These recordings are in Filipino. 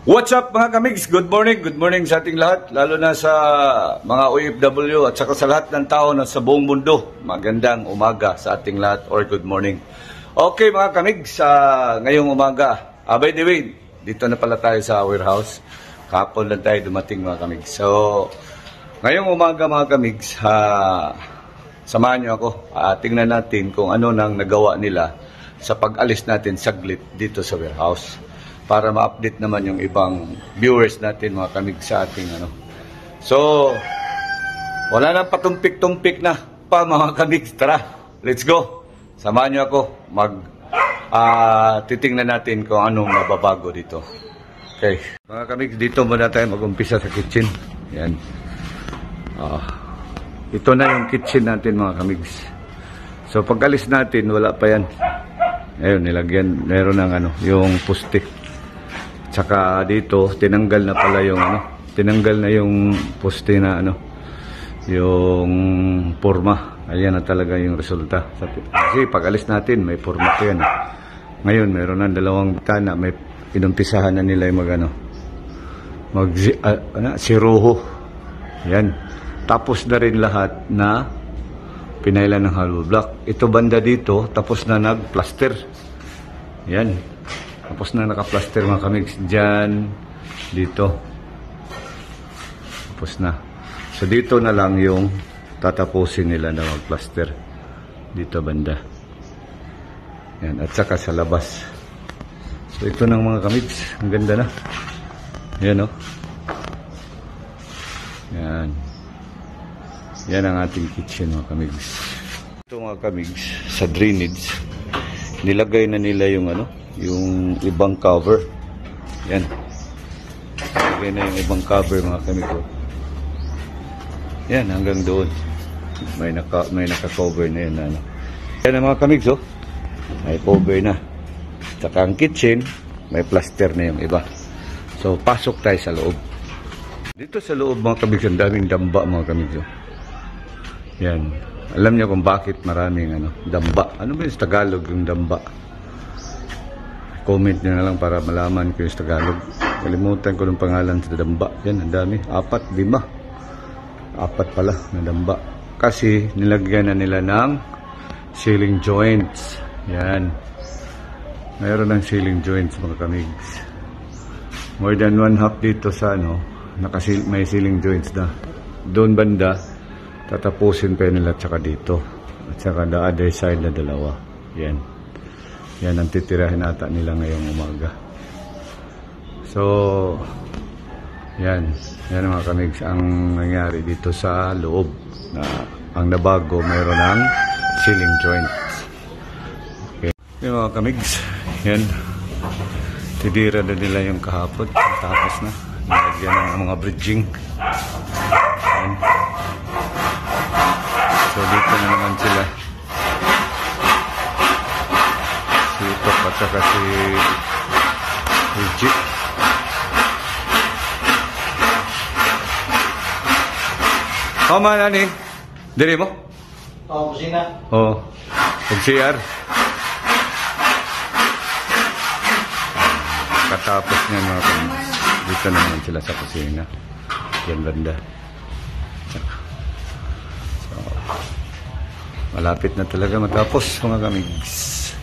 What's up mga kamigs? Good morning sa ating lahat, lalo na sa mga OFW at saka sa lahat ng tao na sa buong mundo. Magandang umaga sa ating lahat or good morning. Okay mga kamigs, ngayong umaga, by the way, dito na pala tayo sa warehouse. Kahapon lang tayo dumating mga kamigs. So, ngayong umaga mga kamigs, samahan nyo ako. Tingnan natin kung ano nang nagawa nila sa pag-alis natin saglit dito sa warehouse. Para ma-update naman yung ibang viewers natin mga kamig sa ating ano. So, wala nang patumpik-tumpik na pa mga kamig. Tara, let's go. Samahan nyo ako. Titingnan natin kung anong mababago dito. Okay. Mga kamig, dito muna tayo mag-umpisa sa kitchen. Yan. Ito na yung kitchen natin mga kamig. So, pag-alis natin, wala pa yan. Ayun, nilagyan. Meron ng ano, yung poste. Tsaka dito, tinanggal na pala yung ano, tinanggal na yung poste na ano, yung porma. Ayan na talaga yung resulta. Kasi pag alis natin, may porma ko yan. Ngayon, meron ng dalawang bitana, may inumpisahan na nila yung siruho. Yan. Tapos na rin lahat na pinailan ng hollow block. Ito banda dito, tapos na nag-plaster. Yan. Tapos na naka-plaster mga kamigs dyan, dito. Tapos na. So dito na lang yung tatapusin nila na mag-plaster. Dito banda. Yan. At saka sa labas. So ito ng mga kamigs. Ang ganda na. Yan o. Yan. Yan ang ating kitchen mga kamigs. Ito mga kamigs, sa drainage, nilagay na nila yung ano, yung ibang cover. Yan. Lagay na yung ibang cover mga kamigo. Yan, hanggang doon. May naka-cover na yun. Ano. Yan ang mga kamigo. May cover na. Saka ang kitchen, may plaster na yung iba. So, pasok tayo sa loob. Dito sa loob mga kamigo, ang daming damba mga kamigo. Yan. Alam niyo kung bakit maraming ano, damba. Ano ba yung Tagalog yung damba? Comment nyo na lang para malaman ko yung Tagalog. Kalimutan ko ng pangalan sa damba. Yan, ang dami. 4, 5. 4 pala na damba. Kasi nilagyan na nila ng ceiling joints. Yan. Mayroon ng ceiling joints mga kamigs. More than 1/2 dito sa ano, may ceiling joints na. Doon banda, tatapusin pa nila tsaka dito. At saka the other side na dalawa. Yan. Yan ang titirahin ata nila ngayong umaga. So, yan. Yan mga kamigs ang nangyari dito sa loob. Ang nabago, mayroon ng ceiling joints. Okay. Yan mga kamigs. Yan. Tidira na nila yung kahapon. Tapos na. Nilagyan ng mga bridging. Yan. So, dito na naman sila. Ito at saka si Jeep. Mana ni? Diri mo? Kusina. CR. Katapos niya mga kamigs. Dito naman sila sa kusina. Yan banda. So, malapit na talaga matapos mga kamigs.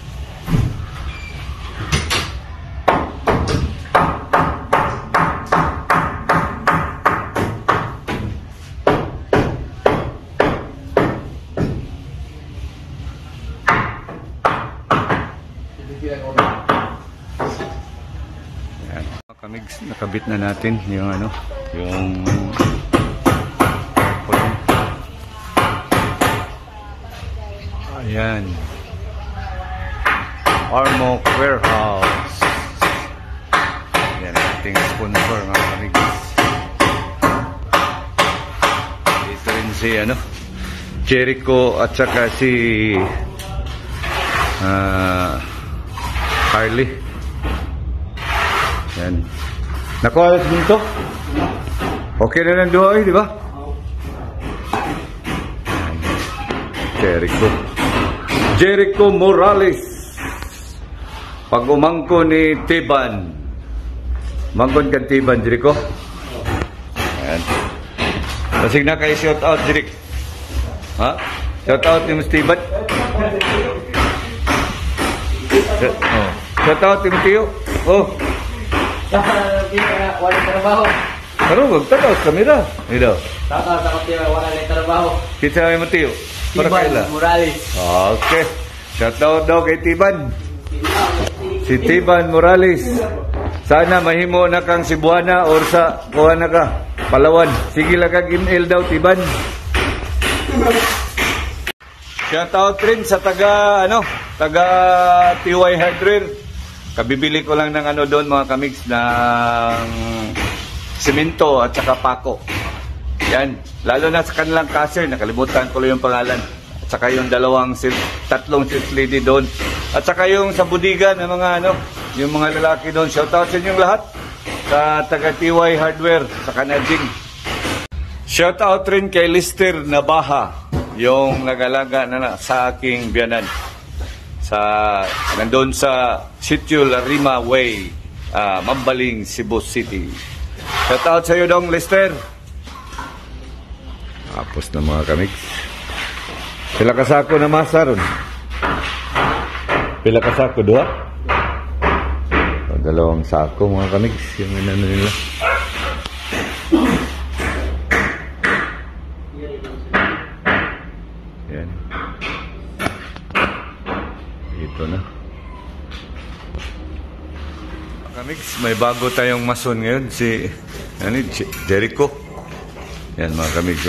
Ayan. Kamigs, nakabit na natin yung ano, yung ayan, Armoc Warehouse. Ayan ating sponsor mga kamigs. Dito rin si ano, Jericho at saka si Harley. Yan. Nakuha na dito? Okay na ng duha, di ba? Jericho Morales. Pag umangko ni Tiban. Mangkon Kantiban, Jericho. Ayan. Masig na kayo shout out, Jirik. Ha? Shout out ni Steven. Shout out ni Tiyo. Oh. Wala trabaho. Pero magtanaw sa kamera. Ito. Sa kapatid, wala trabaho. Kita may Tiyo. Para kaila. Morales. Okay. Shout out daw kay Tiban. Si Tiban Morales. Sana mahimo na kang Cebuana or sa kuha na ka. Palawan. Sige lang kag email daw, Tiban. Shout out rin sa taga TY Hardware. Kabibili ko lang ng doon mga kamigs ng simento at saka pako. Yan. Lalo na sa kanilang caser, nakalimutan ko lang yung pangalan. At saka yung tatlong sales lady doon. At saka yung sa budiga ng mga yung mga lalaki doon. Shout out sa inyong lahat. Sa taga TY Hardware, sa Kanading. Shout out rin kay Lister Nabaha, yung nagalaga na sa aking biyanan. Nandun sa Sitio Larima Way, Mambaling, Cebu City. Shout out sa iyo dong, Lister. Tapos na mga kamigs. Pila kasako na masa ron? Pila kasako, duha? Dalawang sako mga kamigs, yung inano nila. Yan. Ito na. Mga kamigs, may bago tayong mason ngayon, si Jericho. Yan mga kamigs.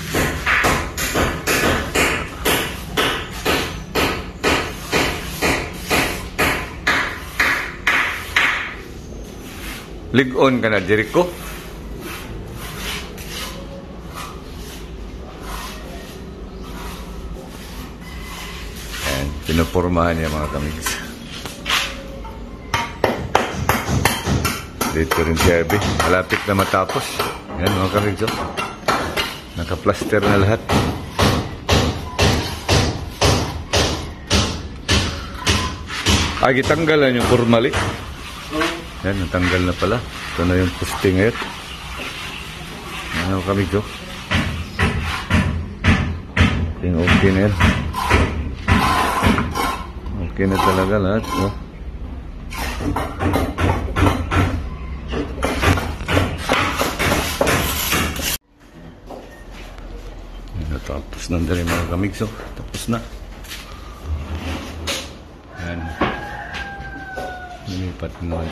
Lig-on ka na, Jericho. Ayan, pinupormahan niya mga kamigs. Dito rin si Abby. Malapit na matapos. Ayan mga kamigs. Naka-plaster na lahat. Gitanggalan yung formally. Yan, natanggal na pala. Ito na yung posting ngayon. Ano kami, Jo? Okay na yan. Okay na talaga lahat. Oh. Natapos na rin mga kamigso. Tapos na. Yan. Lumipat naman.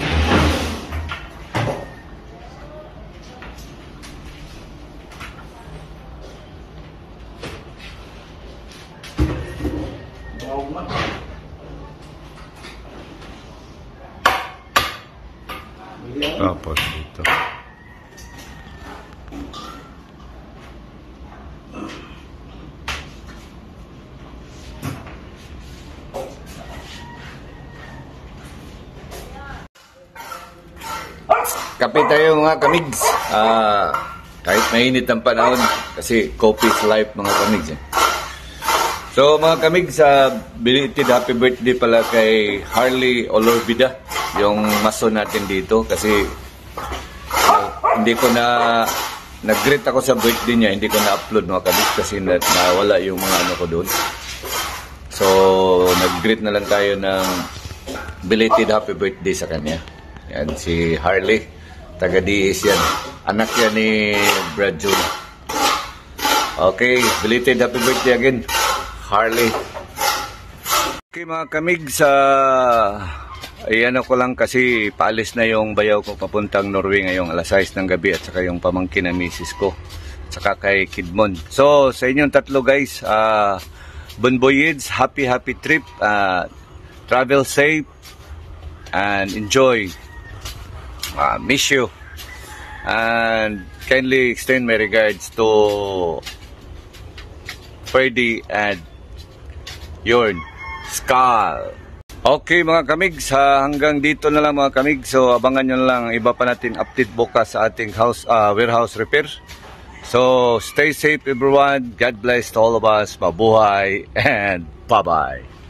Tapos dito. Kape tayo mga kamigs. Kahit mainit ang panahon kasi coffee is life mga kamigs. So mga kamigs, belated happy birthday pala kay Harley Olorbida, yung mason natin dito kasi hindi ko na nag-greet ako sa birthday niya, hindi ko na-upload mga kamigs kasi nawala yung mga ano ko doon. So nag-greet na lang tayo ng belated happy birthday sa kanya. Yan si Harley. Taga-DS yan. Anak yan ni Brad June. Okay, belated happy birthday again, Harley. Okay mga kamigs, ayan ako lang kasi paalis na yung bayaw ko papuntang Norway ngayong alas 6 ng gabi at saka yung pamangkin na misis ko at saka kay Kidmon. So sa inyong tatlo guys, bon voyage, happy trip, travel safe and enjoy. Miss you and kindly extend my regards to Freddy and Yorn Skal. Okay mga kamigs, hanggang dito na lang mga kamigs. So abangan nyo lang iba pa natin update bukas sa ating warehouse repair. So stay safe everyone. God bless to all of us. Mabuhay and bye-bye.